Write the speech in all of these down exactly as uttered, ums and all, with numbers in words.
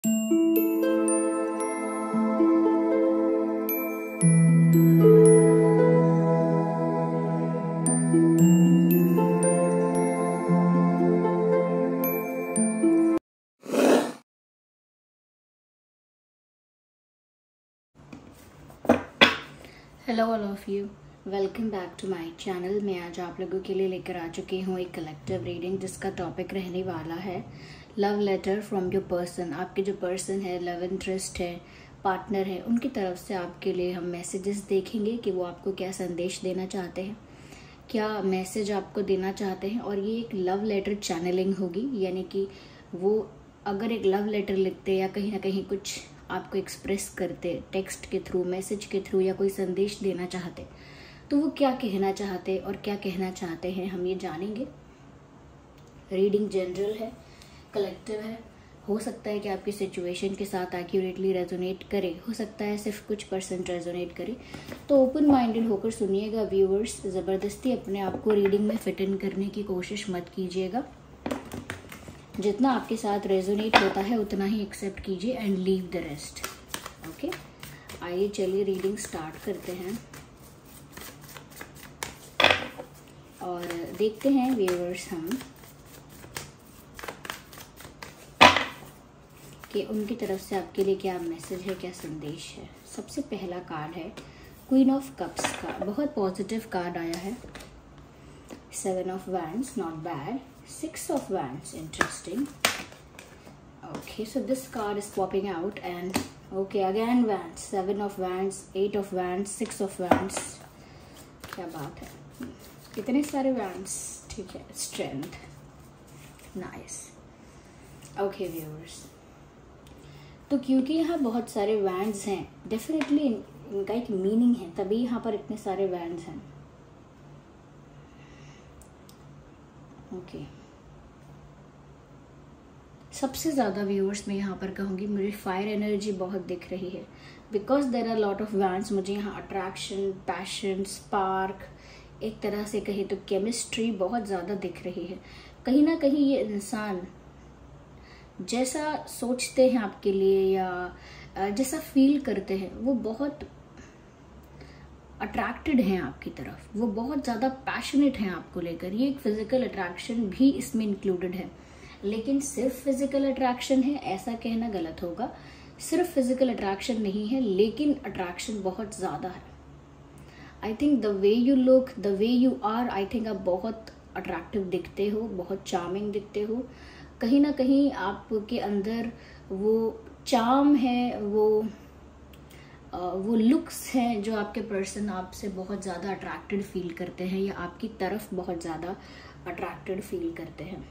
Hello all of you, welcome back to my channel. मैं आज आप लोगों के लिए लेकर आ चुकी हूँ एक कलेक्टिव रीडिंग जिसका टॉपिक रहने वाला है love letter from your person. आपके जो पर्सन है, लव इंटरेस्ट है, पार्टनर है, उनकी तरफ से आपके लिए हम मैसेजेस देखेंगे कि वो आपको क्या संदेश देना चाहते हैं, क्या मैसेज आपको देना चाहते हैं। और ये एक लव लेटर चैनलिंग होगी, यानी कि वो अगर एक लव लेटर लिखते या कहीं ना कहीं कुछ आपको एक्सप्रेस करते टेक्स्ट के थ्रू, मैसेज के थ्रू या कोई संदेश देना चाहते, तो वो क्या कहना चाहते और क्या कहना चाहते हैं हम ये जानेंगे। रीडिंग जनरल है, कलेक्टिव है। हो सकता है कि आपकी सिचुएशन के साथ एक्यूरेटली रेजोनेट करे, हो सकता है सिर्फ कुछ परसेंट रेजोनेट करे। तो ओपन माइंडेड होकर सुनिएगा व्यूअर्स। ज़बरदस्ती अपने आप को रीडिंग में फिट इन करने की कोशिश मत कीजिएगा। जितना आपके साथ रेजोनेट होता है उतना ही एक्सेप्ट कीजिए and leave the rest. Okay, आइए चलिए रीडिंग स्टार्ट करते हैं और देखते हैं व्यूअर्स हम कि उनकी तरफ से आपके लिए क्या मैसेज है, क्या संदेश है। सबसे पहला कार्ड है क्वीन ऑफ कप्स का। बहुत पॉजिटिव कार्ड आया है। Seven of wands, not bad. Six of Wands, interesting. Okay, so this card is popping out and okay, again Wands, Seven of Wands, Eight of Wands, Six of Wands. क्या बात है, कितने सारे Wands। ठीक है, Strength, nice. Okay viewers, तो क्योंकि यहाँ बहुत सारे Wands हैं, डेफिनेटली इनका एक मीनिंग है, तभी यहाँ पर इतने सारे Wands हैं। Okay okay. सबसे ज़्यादा व्यूअर्स मैं यहाँ पर कहूँगी मुझे फायर एनर्जी बहुत दिख रही है, because there are lot of wands. मुझे यहाँ अट्रैक्शन, पैशन, स्पार्क, एक तरह से कहीं तो केमिस्ट्री बहुत ज़्यादा दिख रही है। कहीं ना कहीं ये इंसान जैसा सोचते हैं आपके लिए या जैसा फील करते हैं, वो बहुत अट्रैक्टेड हैं आपकी तरफ, वो बहुत ज़्यादा पैशनेट हैं आपको लेकर। ये एक फिजिकल अट्रैक्शन भी इसमें इंक्लूडेड है, लेकिन सिर्फ फिजिकल अट्रैक्शन है ऐसा कहना गलत होगा। सिर्फ फिजिकल अट्रैक्शन नहीं है, लेकिन अट्रैक्शन बहुत ज़्यादा है। I think the way you look, the way you are, I think आप बहुत अट्रैक्टिव दिखते हो, बहुत चार्मिंग दिखते हो। कहीं ना कहीं आपके अंदर वो चार्म है, वो वो लुक्स हैं जो आपके पर्सन आपसे बहुत ज़्यादा अट्रैक्टेड फील करते हैं या आपकी तरफ बहुत ज़्यादा अट्रैक्टेड फील करते हैं।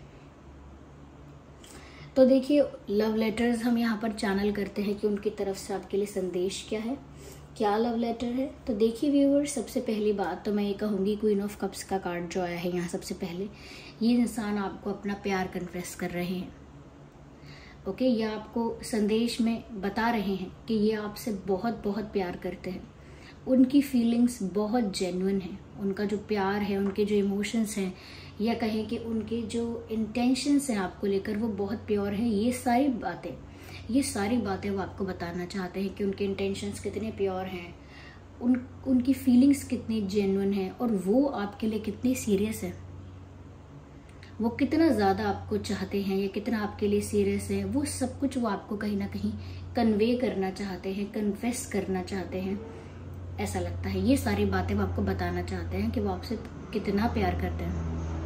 तो देखिए, लव लेटर्स हम यहाँ पर चैनल करते हैं कि उनकी तरफ से आपके लिए संदेश क्या है, क्या लव लेटर है। तो देखिए व्यूअर्स, सबसे पहली बात तो मैं ये कहूँगी, क्वीन ऑफ कप्स का कार्ड जो आया है यहाँ सबसे पहले, ये इंसान आपको अपना प्यार कन्फेस कर रहे हैं। ओके okay, ये आपको संदेश में बता रहे हैं कि ये आपसे बहुत बहुत प्यार करते हैं। उनकी फीलिंग्स बहुत जेन्युइन है, उनका जो प्यार है, उनके जो इमोशंस हैं, या कहें कि उनके जो इंटेंशंस हैं आपको लेकर, वो बहुत प्योर हैं। ये सारी बातें ये सारी बातें वो आपको बताना चाहते हैं कि उनके इंटेंशंस कितने प्योर हैं, उन उनकी फीलिंग्स कितनी जेन्युइन है और वो आपके लिए कितनी सीरियस है। वो कितना ज़्यादा आपको चाहते हैं या कितना आपके लिए सीरियस है, वो सब कुछ वो आपको कहीं ना कहीं कन्वे करना चाहते हैं, कन्फेस करना चाहते हैं, ऐसा लगता है। ये सारी बातें वो आपको बताना चाहते हैं कि वो आपसे कितना प्यार करते हैं।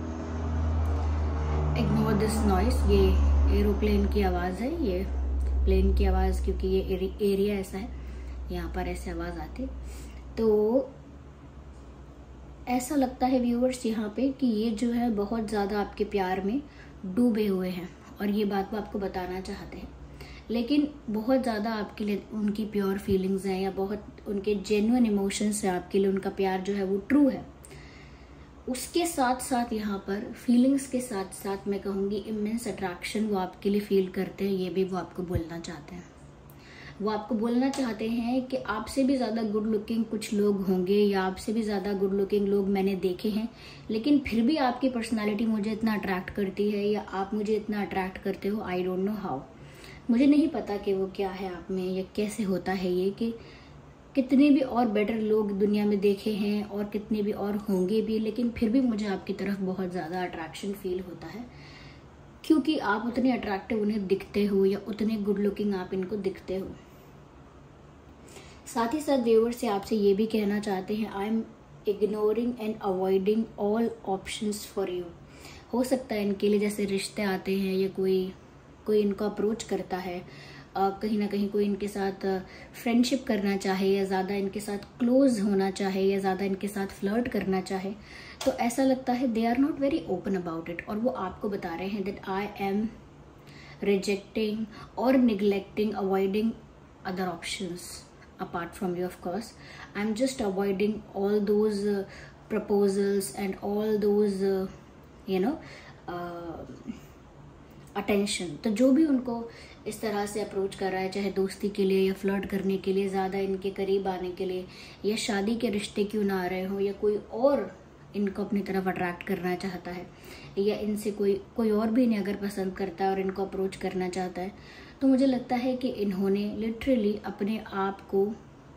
इग्नोर दिस नॉइस, ये एरोप्लेन की आवाज़ है, ये प्लेन की आवाज़, क्योंकि ये एरिया ऐसा है, यहाँ पर ऐसे आवाज़ आती। तो ऐसा लगता है व्यूअर्स यहाँ पे कि ये जो है बहुत ज़्यादा आपके प्यार में डूबे हुए हैं और ये बात वो आपको बताना चाहते हैं। लेकिन बहुत ज़्यादा आपके लिए उनकी प्योर फीलिंग्स हैं या बहुत उनके जेन्युइन इमोशंस हैं आपके लिए, उनका प्यार जो है वो ट्रू है। उसके साथ साथ यहाँ पर फीलिंग्स के साथ साथ मैं कहूँगी इमेंस अट्रैक्शन वो आपके लिए फील करते हैं, ये भी वो आपको बोलना चाहते हैं। वो आपको बोलना चाहते हैं कि आपसे भी ज़्यादा गुड लुकिंग कुछ लोग होंगे या आपसे भी ज़्यादा गुड लुकिंग लोग मैंने देखे हैं, लेकिन फिर भी आपकी पर्सनालिटी मुझे इतना अट्रैक्ट करती है या आप मुझे इतना अट्रैक्ट करते हो, आई डोंट नो हाउ। मुझे नहीं पता कि वो क्या है आप में, या कैसे होता है ये, कि कितने भी और बेटर लोग दुनिया में देखे हैं और कितने भी और होंगे भी, लेकिन फिर भी मुझे आपकी तरफ बहुत ज़्यादा अट्रैक्शन फील होता है, क्योंकि आप उतने अट्रैक्टिव उन्हें दिखते हो, या उतने गुड लुकिंग आप इनको दिखते हो। साथ ही साथ व्यूअर्स से आपसे ये भी कहना चाहते हैं, I am ignoring and avoiding all options for you. हो सकता है इनके लिए जैसे रिश्ते आते हैं, या कोई कोई इनको अप्रोच करता है, आ, कहीं ना कहीं कोई इनके साथ फ्रेंडशिप करना चाहे, या ज़्यादा इनके साथ क्लोज होना चाहे, या ज़्यादा इनके साथ फ्लर्ट करना चाहे, तो ऐसा लगता है they are not very open about it, और वो आपको बता रहे हैं दैट आई एम रिजेक्टिंग और neglecting, avoiding other options apart from you. Of course, I'm just avoiding all those uh, proposals and all those uh, you know uh, attention. तो जो भी उनको इस तरह से अप्रोच कर रहा है, चाहे दोस्ती के लिए या फ्लर्ट करने के लिए, ज़्यादा इनके करीब आने के लिए, या शादी के रिश्ते क्यों ना आ रहे हो, या कोई और इनको अपनी तरफ अट्रैक्ट करना चाहता है, या इनसे कोई कोई और भी इन्हें अगर पसंद करता है और इनको अप्रोच करना चाहता है, तो मुझे लगता है कि इन्होंने लिटरली अपने आप को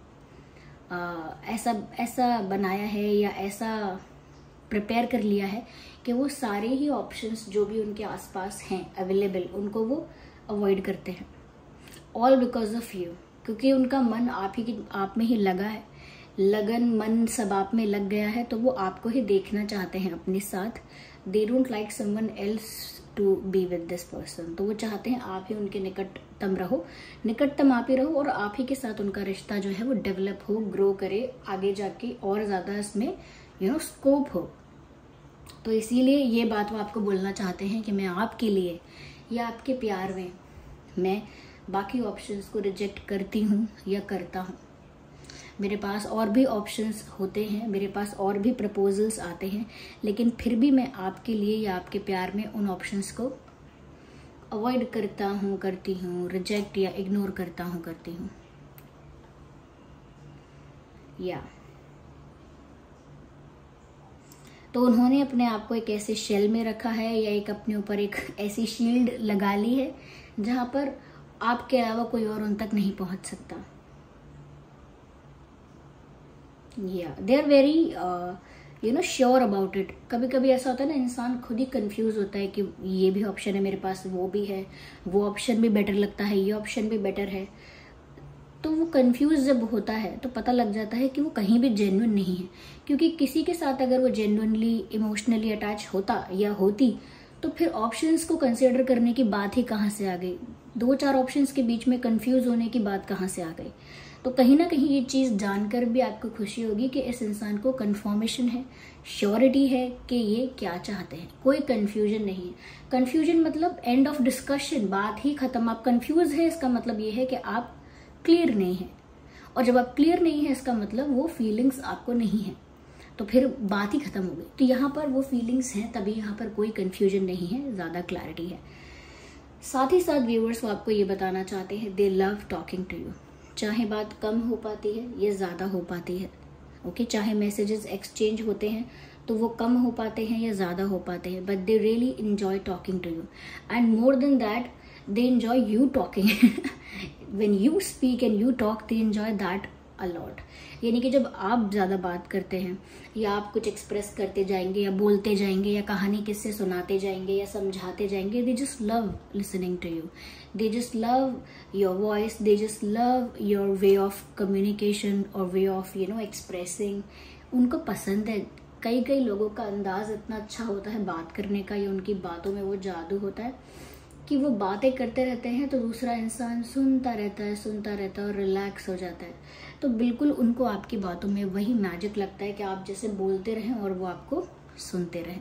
आ, ऐसा ऐसा बनाया है, या ऐसा प्रिपेयर कर लिया है कि वो सारे ही ऑप्शंस जो भी उनके आसपास हैं अवेलेबल, उनको वो अवॉइड करते हैं, ऑल बिकॉज ऑफ यू। क्योंकि उनका मन आप ही की आप में ही लगा है, लगन मन सब आप में लग गया है, तो वो आपको ही देखना चाहते हैं अपने साथ। They don't like someone else to be with this person. तो वो चाहते हैं आप ही उनके निकटतम रहो, निकटतम आप ही रहो, और आप ही के साथ उनका रिश्ता जो है वो डेवलप हो, ग्रो करे, आगे जाके और ज़्यादा इसमें यू नो स्कोप हो। तो इसीलिए ये बात वो आपको बोलना चाहते हैं कि मैं आपके लिए या आपके प्यार में मैं बाकी ऑप्शंस को रिजेक्ट करती हूँ या करता हूँ। मेरे पास और भी ऑप्शंस होते हैं, मेरे पास और भी प्रपोजल्स आते हैं, लेकिन फिर भी मैं आपके लिए या आपके प्यार में उन ऑप्शंस को अवॉइड करता हूँ, करती हूँ, रिजेक्ट या इग्नोर करता हूँ, करती हूँ। या तो उन्होंने अपने आप को एक ऐसे शेल में रखा है, या एक अपने ऊपर एक ऐसी शील्ड लगा ली है जहां पर आपके अलावा कोई और उन तक नहीं पहुंच सकता। या they are very you know sure about it. कभी कभी ऐसा होता है ना, इंसान खुद ही कंफ्यूज होता है कि ये भी ऑप्शन है मेरे पास, वो भी है, वो ऑप्शन भी बेटर लगता है, ये ऑप्शन भी बेटर है। तो वो कंफ्यूज जब होता है तो पता लग जाता है कि वो कहीं भी जेन्युइन नहीं है। क्योंकि किसी के साथ अगर वो जेन्युइनली इमोशनली अटैच होता या होती, तो फिर ऑप्शंस को कंसिडर करने की बात ही कहाँ से आ गई, दो चार ऑप्शंस के बीच में कंफ्यूज होने की बात कहाँ से आ गई। तो कहीं ना कहीं ये चीज़ जानकर भी आपको खुशी होगी कि इस इंसान को कंफर्मेशन है, श्योरिटी है कि ये क्या चाहते हैं, कोई कंफ्यूजन नहीं है। कंफ्यूजन मतलब एंड ऑफ डिस्कशन, बात ही खत्म। आप कंफ्यूज है इसका मतलब ये है कि आप क्लियर नहीं है, और जब आप क्लियर नहीं है इसका मतलब वो फीलिंग्स आपको नहीं है, तो फिर बात ही खत्म हो गई। तो यहाँ पर वो फीलिंग्स हैं, तभी यहाँ पर कोई कंफ्यूजन नहीं है, ज़्यादा क्लैरिटी है। साथ ही साथ व्यूअर्स को आपको ये बताना चाहते हैं, they love talking to you. चाहे बात कम हो पाती है या ज़्यादा हो पाती है, ओके, चाहे मैसेजेस एक्सचेंज होते हैं तो वो कम हो पाते हैं या ज़्यादा हो पाते हैं, but they really enjoy talking to you, and more than that they enjoy you talking when you speak and you talk, they enjoy that a lot। यानी कि जब आप ज़्यादा बात करते हैं या आप कुछ एक्सप्रेस करते जाएंगे या बोलते जाएंगे या कहानी किससे सुनाते जाएंगे या समझाते जाएंगे, they just love listening to you, they just love your voice, they just love your way of communication or way of you know expressing। उनको पसंद है। कई कई लोगों का अंदाज इतना अच्छा होता है बात करने का, या उनकी बातों में वो जादू होता है कि वो बातें करते रहते हैं तो दूसरा इंसान सुनता रहता है सुनता रहता है और रिलैक्स हो जाता है। तो बिल्कुल उनको आपकी बातों में वही मैजिक लगता है कि आप जैसे बोलते रहें और वो आपको सुनते रहें।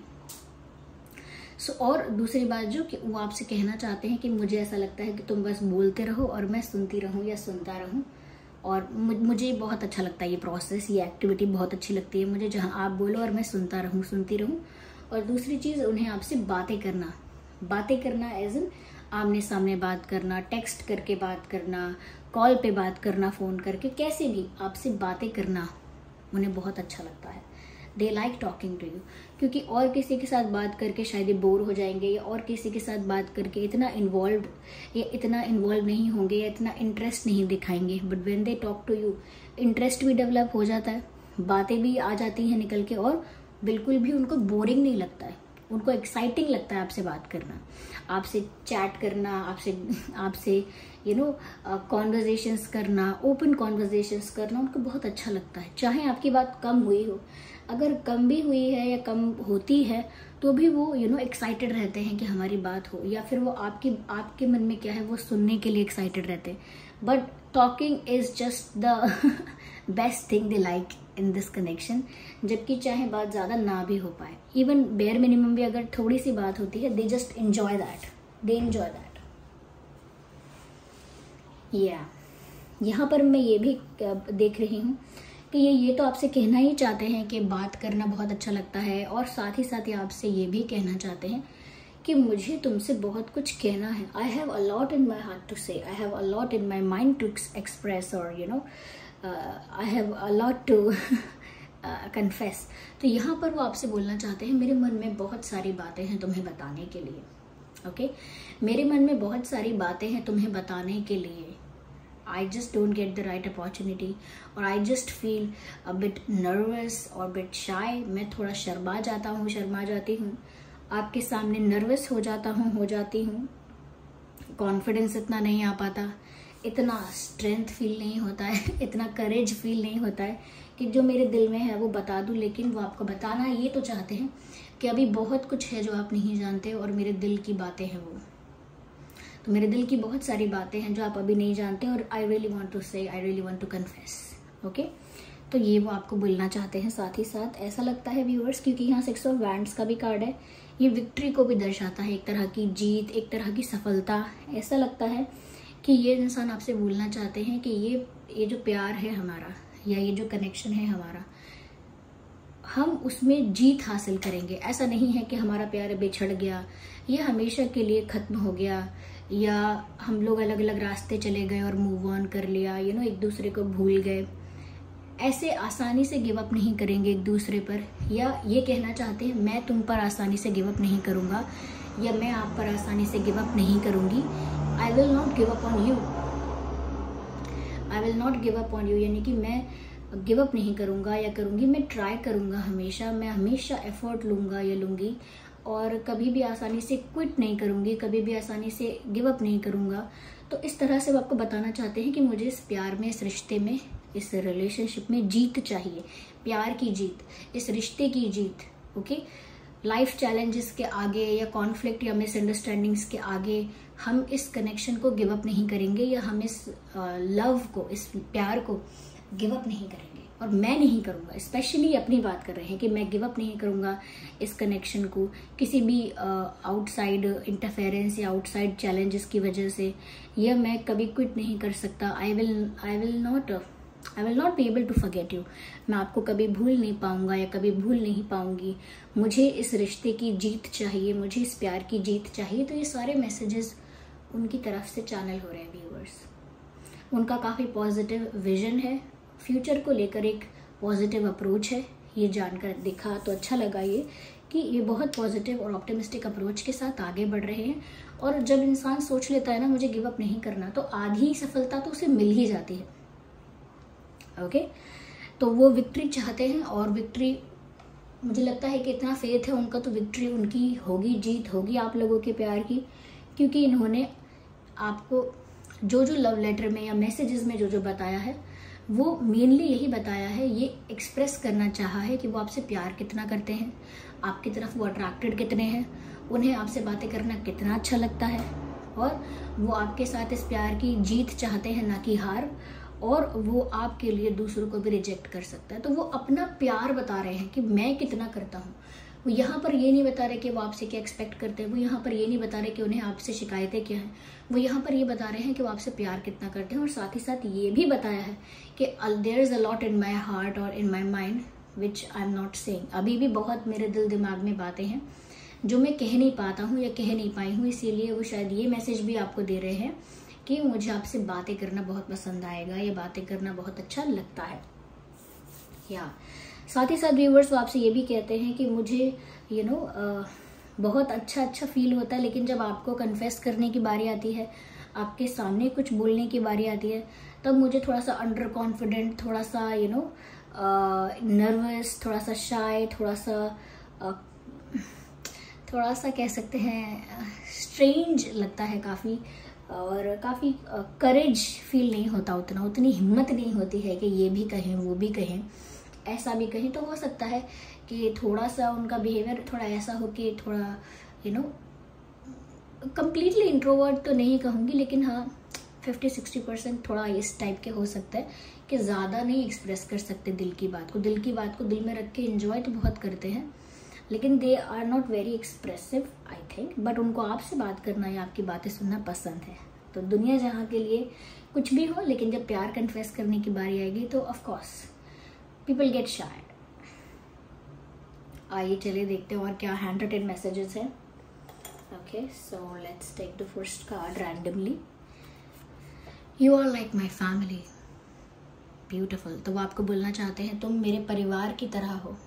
सो so, और दूसरी बात जो कि वो आपसे कहना चाहते हैं कि मुझे ऐसा लगता है कि तुम बस बोलते रहो और मैं सुनती रहूं या सुनता रहूं, और मुझे बहुत अच्छा लगता है ये प्रोसेस, ये एक्टिविटी बहुत अच्छी लगती है मुझे, जहाँ आप बोलो और मैं सुनता रहूं सुनती रहूं। और दूसरी चीज़, उन्हें आपसे बातें करना बातें करना एज एन आमने सामने बात करना, टेक्स्ट करके बात करना, कॉल पे बात करना, फ़ोन करके, कैसे भी आपसे बातें करना उन्हें बहुत अच्छा लगता है। They like talking to you, क्योंकि और किसी के साथ बात करके शायद ये बोर हो जाएंगे या और किसी के साथ बात करके इतना इन्वॉल्व या इतना इन्वॉल्व नहीं होंगे या इतना इंटरेस्ट नहीं दिखाएंगे। But when they talk to you, interest भी डेवलप हो जाता है, बातें भी आ जाती हैं निकल के, और बिल्कुल भी उनको बोरिंग नहीं लगता है, उनको एक्साइटिंग लगता है आपसे बात करना, आपसे चैट करना, आपसे आपसे यू नो कॉन्वर्जेशंस करना, ओपन कॉन्वर्जेशंस करना उनको बहुत अच्छा लगता है। चाहे आपकी बात कम हुई हो, अगर कम भी हुई है या कम होती है तो भी वो यू नो एक्साइटेड रहते हैं कि हमारी बात हो, या फिर वो आपकी आपके मन में क्या है वो सुनने के लिए एक्साइटेड रहते हैं। But talking is just the best thing they like in this connection, जबकि चाहे बात ज़्यादा ना भी हो पाए, इवन बेयर मिनिमम भी अगर थोड़ी सी बात होती है, they just enjoy that, they enjoy that. या यहाँ पर मैं ये भी देख रही हूँ कि ये ये तो आपसे कहना ही चाहते हैं कि बात करना बहुत अच्छा लगता है, और साथ ही साथ ये आपसे ये भी कहना चाहते हैं कि मुझे तुमसे बहुत कुछ कहना है। I have a lot in my heart to say, I have a lot in my mind to express, और you know I have a lot to confess. तो यहाँ पर वो आपसे बोलना चाहते हैं मेरे मन में बहुत सारी बातें हैं तुम्हें बताने के लिए। Okay okay? मेरे मन में बहुत सारी बातें हैं तुम्हें बताने के लिए। I just don't get the right opportunity, और I just feel a bit nervous और bit shy। मैं थोड़ा शर्मा जाता हूँ, शर्मा जाती हूँ आपके सामने, नर्वस हो जाता हूँ, हो जाती हूँ, कॉन्फिडेंस इतना नहीं आ पाता, इतना स्ट्रेंथ फील नहीं होता है, इतना करेज फील नहीं होता है कि जो मेरे दिल में है वो बता दूँ। लेकिन वो आपको बताना ये तो चाहते हैं कि अभी बहुत कुछ है जो आप नहीं जानते, और मेरे दिल की बातें हैं वो, तो मेरे दिल की बहुत सारी बातें हैं जो आप अभी नहीं जानते, और आई really want to say, I really want to confess. Okay, तो ये वो आपको बोलना चाहते हैं। साथ ही साथ ऐसा लगता है व्यूअर्स, क्योंकि यहाँ सिक्स ऑफ वैंड्स का भी कार्ड है, ये विक्ट्री को भी दर्शाता है, एक तरह की जीत, एक तरह की सफलता। ऐसा लगता है कि ये इंसान आपसे बोलना चाहते हैं कि ये ये जो प्यार है हमारा, या ये जो कनेक्शन है हमारा, हम उसमें जीत हासिल करेंगे। ऐसा नहीं है कि हमारा प्यार बिछड़ गया, ये हमेशा के लिए ख़त्म हो गया, या हम लोग अलग अलग रास्ते चले गए और मूव ऑन कर लिया, यू नो एक दूसरे को भूल गए। ऐसे आसानी से गिव अप नहीं करेंगे एक दूसरे पर, या ये कहना चाहते हैं मैं तुम पर आसानी से गिव अप नहीं करूँगा, या मैं आप पर आसानी से गिव अप नहीं करूँगी। I will not give up on you, I will not give up on you, यानी कि मैं गिव अप नहीं करूँगा या करूँगी, मैं ट्राई करूँगा हमेशा, मैं हमेशा एफर्ट लूँगा या लूँगी, और कभी भी आसानी से क्विट नहीं करूँगी, कभी भी आसानी से गिव अप नहीं करूँगा। तो इस तरह से वो आपको बताना चाहते हैं कि मुझे इस प्यार में, इस रिश्ते में, इस रिलेशनशिप में जीत चाहिए, प्यार की जीत, इस रिश्ते की जीत। ओके, लाइफ चैलेंजेस के आगे या कॉन्फ्लिक्ट या मिसअंडरस्टैंडिंग्स के आगे हम इस कनेक्शन को गिव अप नहीं करेंगे, या हम इस लव को, इस प्यार को गिव अप नहीं करेंगे, और मैं नहीं करूँगा। स्पेशली अपनी बात कर रहे हैं कि मैं गिव अप नहीं करूँगा इस कनेक्शन को किसी भी आउटसाइड इंटरफेरेंस या आउटसाइड चैलेंजेस की वजह से, या मैं कभी क्विट नहीं कर सकता। I will I will not I will not be able to forget you, मैं आपको कभी भूल नहीं पाऊँगा या कभी भूल नहीं पाऊँगी। मुझे इस रिश्ते की जीत चाहिए, मुझे इस प्यार की जीत चाहिए। तो ये सारे मैसेजेस उनकी तरफ से चैनल हो रहे हैं व्यूअर्स। उनका काफ़ी पॉजिटिव विजन है, फ्यूचर को लेकर एक पॉजिटिव अप्रोच है। ये जानकर दिखा तो अच्छा लगा ये कि ये बहुत पॉजिटिव और ऑप्टिमिस्टिक अप्रोच के साथ आगे बढ़ रहे हैं। और जब इंसान सोच लेता है ना मुझे गिव अप नहीं करना, तो आधी सफलता तो उसे मिल ही जाती है। ओके, तो वो विक्ट्री चाहते हैं, और विक्ट्री मुझे लगता है कि इतना फेथ है उनका, तो विक्ट्री उनकी होगी, जीत होगी आप लोगों के प्यार की, क्योंकि इन्होंने आपको जो जो लव लेटर में या मैसेजेस में जो जो बताया है वो मेनली यही बताया है, ये एक्सप्रेस करना चाहा है कि वो आपसे प्यार कितना करते हैं, आपकी तरफ वो अट्रैक्टेड कितने हैं, उन्हें आपसे बातें करना कितना अच्छा लगता है, और वो आपके साथ इस प्यार की जीत चाहते हैं ना कि हार, और वो आपके लिए दूसरों को भी रिजेक्ट कर सकता है। तो वो अपना प्यार बता रहे हैं कि मैं कितना करता हूँ। वो यहाँ पर ये नहीं बता रहे कि वो आपसे क्या एक्सपेक्ट करते हैं, वो यहाँ पर ये नहीं बता रहे कि उन्हें आपसे शिकायतें क्या हैं, वो यहाँ पर ये बता रहे हैं कि वो आपसे प्यार कितना करते हैं। और साथ ही साथ ये भी बताया है कि there is a lot in my heart और in my mind which I am not saying. अभी भी बहुत मेरे दिल दिमाग में बातें हैं जो मैं कह नहीं पाता हूँ या कह नहीं पाई हूँ, इसीलिए वो शायद ये मैसेज भी आपको दे रहे हैं कि मुझे आपसे बातें करना बहुत पसंद आएगा, ये बातें करना बहुत अच्छा लगता है। या साथ ही साथ व्यूवर्स वो आपसे ये भी कहते हैं कि मुझे यू you नो know, बहुत अच्छा अच्छा फील होता है, लेकिन जब आपको कन्फेस करने की बारी आती है, आपके सामने कुछ बोलने की बारी आती है, तब मुझे थोड़ा सा अंडर कॉन्फिडेंट, थोड़ा सा यू नो नर्वस, थोड़ा सा शाय, थोड़ा सा uh, थोड़ा सा कह सकते हैं स्ट्रेंज लगता है काफ़ी, और काफ़ी करेज फील नहीं होता, उतना उतनी हिम्मत नहीं होती है कि ये भी कहें वो भी कहें ऐसा भी कहें। तो हो सकता है कि थोड़ा सा उनका बिहेवियर थोड़ा ऐसा हो कि थोड़ा यू नो कम्प्लीटली इंट्रोवर्ट तो नहीं कहूँगी, लेकिन हाँ फिफ्टी सिक्सटी परसेंट थोड़ा इस टाइप के हो सकता है कि ज़्यादा नहीं एक्सप्रेस कर सकते दिल की बात को। दिल की बात को दिल में रख के एंजॉय तो बहुत करते हैं, लेकिन they are not very expressive I think. But उनको आपसे बात करना या आपकी बातें सुनना पसंद है। तो दुनिया जहाँ के लिए कुछ भी हो, लेकिन जब प्यार कन्फेस करने की बारी आएगी तो of course people get shy. आइए चलिए देखते हैं और क्या हैंड रिटन मैसेजेस हैं। Okay, so let's take the first card randomly. You are like my family, beautiful. तो वो आपको बोलना चाहते हैं तुम मेरे परिवार की तरह हो।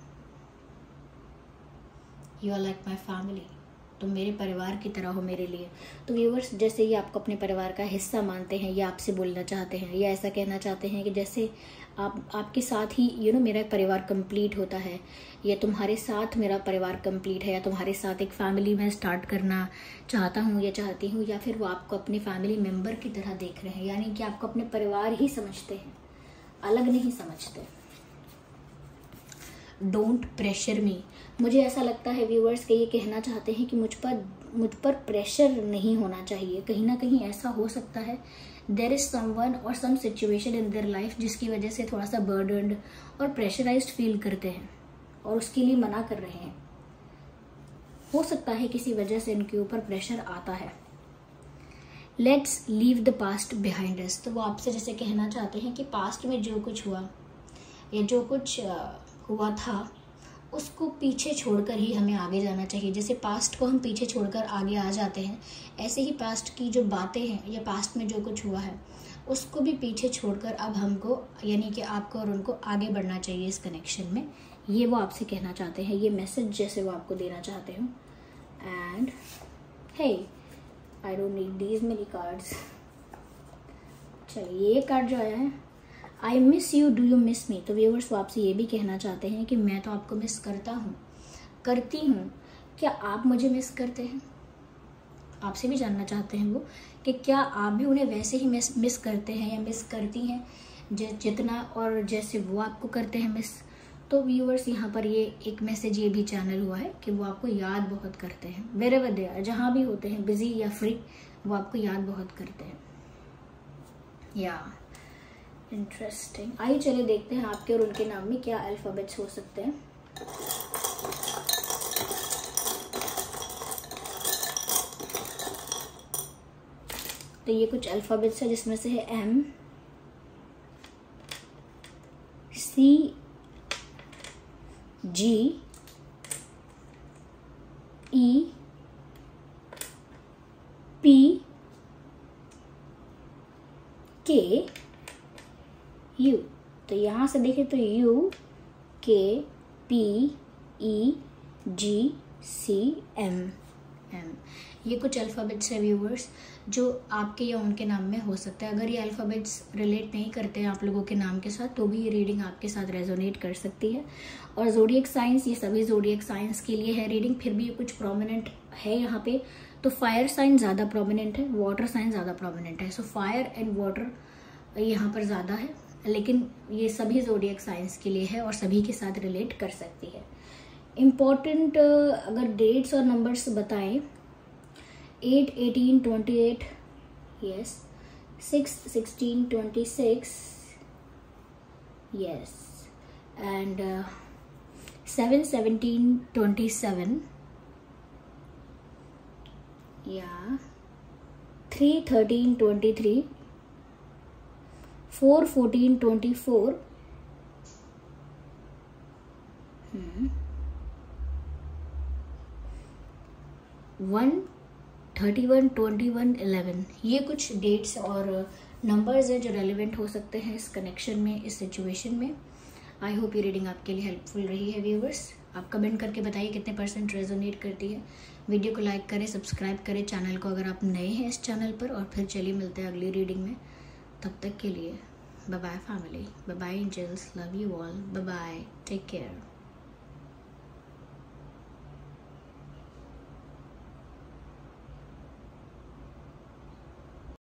You are like my family, तुम मेरे परिवार की तरह हो मेरे लिए। तो व्यूअर्स, जैसे ये आपको अपने परिवार का हिस्सा मानते हैं, या आपसे बोलना चाहते हैं, या ऐसा कहना चाहते हैं कि जैसे आप आपके साथ ही यू नो मेरा परिवार कंप्लीट होता है, या तुम्हारे साथ मेरा परिवार कंप्लीट है, या तुम्हारे साथ एक फैमिली में स्टार्ट करना चाहता हूँ या चाहती हूँ, या फिर वो आपको अपने फैमिली मेम्बर की तरह देख रहे हैं, यानी कि आपको अपने परिवार ही समझते हैं, अलग नहीं समझते। डोंट प्रेशर मी, मुझे ऐसा लगता है व्यूअर्स कि ये कहना चाहते हैं कि मुझ पर मुझ पर प्रेशर नहीं होना चाहिए। कहीं ना कहीं ऐसा हो सकता है देयर इज समवन और some situation in their life जिसकी वजह से थोड़ा सा बर्डन्ड और प्रेशराइज्ड फील करते हैं और उसके लिए मना कर रहे हैं। हो सकता है किसी वजह से इनके ऊपर प्रेशर आता है। Let's leave the past behind us, तो वो आपसे जैसे कहना चाहते हैं कि पास्ट में जो कुछ हुआ या जो कुछ हुआ था उसको पीछे छोड़कर ही हमें आगे जाना चाहिए। जैसे पास्ट को हम पीछे छोड़कर आगे आ जाते हैं, ऐसे ही पास्ट की जो बातें हैं या पास्ट में जो कुछ हुआ है उसको भी पीछे छोड़कर अब हमको यानी कि आपको और उनको आगे बढ़ना चाहिए इस कनेक्शन में। ये वो आपसे कहना चाहते हैं, ये मैसेज जैसे वो आपको देना चाहते हो। And hey, I don't need these many cards. चलिए, ये कार्ड जो आया है, I miss you, do you miss me. तो व्यूअर्स वो आपसे ये भी कहना चाहते हैं कि मैं तो आपको मिस करता हूँ, करती हूँ, क्या आप मुझे मिस करते हैं। आपसे भी जानना चाहते हैं वो कि क्या आप भी उन्हें वैसे ही मिस मिस करते हैं या मिस करती हैं जितना और जैसे वो आपको करते हैं मिस। तो व्यूअर्स यहाँ पर ये एक मैसेज ये भी चैनल हुआ है कि वो आपको याद बहुत करते हैं। वेरेवर दे आर, जहाँ भी होते हैं बिजी या फ्री, वो आपको याद बहुत करते हैं। या इंटरेस्टिंग। आइए चलिए देखते हैं आपके और उनके नाम में क्या अल्फाबेट्स हो सकते हैं। तो ये कुछ अल्फाबेट्स है जिसमें से है M, C, G, E, P, K, U. तो यहाँ से देखें तो U, K, P, E, G, C, M, M. ये कुछ अल्फ़ाबेट्स है व्यूवर्स जो आपके या उनके नाम में हो सकता है। अगर ये अल्फ़ाबेट्स रिलेट नहीं करते हैं आप लोगों के नाम के साथ तो भी ये रीडिंग आपके साथ रेजोनेट कर सकती है। और ज़ोडिएक साइंस, ये सभी ज़ोडिएक साइंस के लिए है रीडिंग। फिर भी ये कुछ प्रोमिनेंट है यहाँ पे। तो फायर साइन ज़्यादा प्रोमिनेंट है, वाटर साइन ज़्यादा प्रोमिनेंट है। सो फायर एंड वाटर यहाँ पर ज़्यादा है, लेकिन ये सभी ज़ोडिएक साइंस के लिए है और सभी के साथ रिलेट कर सकती है। इम्पॉर्टेंट अगर डेट्स और नंबर्स बताएं, eight, eighteen, twenty eight, yes, six, sixteen, twenty six, yes, and seven, seventeen, twenty seven, या three, thirteen, twenty three, four, fourteen, twenty four, one, thirty one, twenty one, eleven. ये कुछ dates और numbers हैं जो relevant हो सकते हैं इस कनेक्शन में, इस सिचुएशन में। आई होप ये रीडिंग आपके लिए हेल्पफुल रही है व्यूवर्स। आप कमेंट करके बताइए कितने परसेंट रेजोनेट करती है। वीडियो को लाइक करें, सब्सक्राइब करें चैनल को अगर आप नए हैं इस चैनल पर। और फिर चलिए मिलते हैं अगली रीडिंग में। तब तक के लिए bye bye family, bye bye angels, love you all, bye bye, take care.